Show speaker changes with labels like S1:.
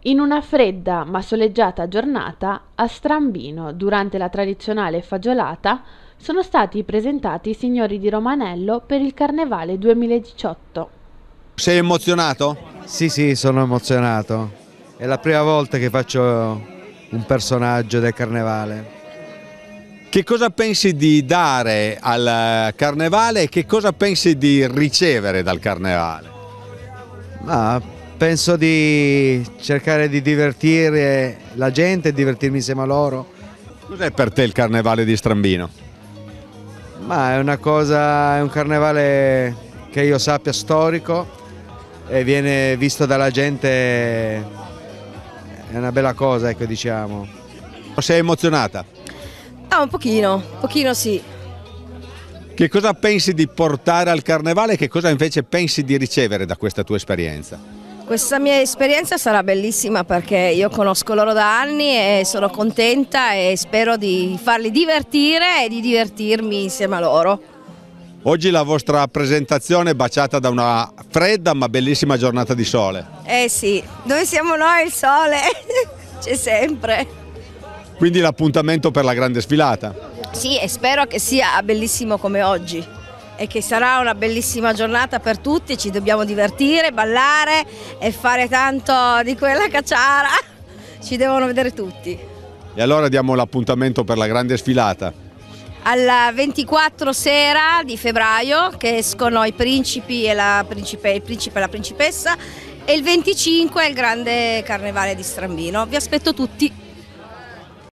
S1: In una fredda ma soleggiata giornata, a Strambino, durante la tradizionale fagiolata, sono stati presentati i signori di Romanello per il Carnevale 2018.
S2: Sei emozionato?
S3: Sì, sono emozionato. È la prima volta che faccio un personaggio del Carnevale.
S2: Che cosa pensi di dare al Carnevale e che cosa pensi di ricevere dal Carnevale?
S3: Penso di cercare di divertire la gente e divertirmi insieme a loro.
S2: Cos'è per te il Carnevale di Strambino?
S3: È un carnevale che io sappia storico e viene visto dalla gente, è una bella cosa, ecco, diciamo.
S2: Sei emozionata?
S4: Un pochino sì.
S2: Che cosa pensi di portare al Carnevale e che cosa invece pensi di ricevere da questa tua esperienza?
S4: Questa mia esperienza sarà bellissima perché io conosco loro da anni e sono contenta e spero di farli divertire e di divertirmi insieme a loro.
S2: Oggi la vostra presentazione è baciata da una fredda ma bellissima giornata di sole.
S4: Eh sì, dove siamo noi il sole c'è sempre.
S2: Quindi l'appuntamento per la grande sfilata.
S4: Sì, e spero che sia bellissimo come oggi e che sarà una bellissima giornata per tutti, ci dobbiamo divertire, ballare e fare tanto di quella cacciara, ci devono vedere tutti.
S2: E allora diamo l'appuntamento per la grande sfilata.
S4: Al 24 sera di febbraio che escono i principi e il principe e la principessa e il 25 è il grande Carnevale di Strambino. Vi aspetto tutti.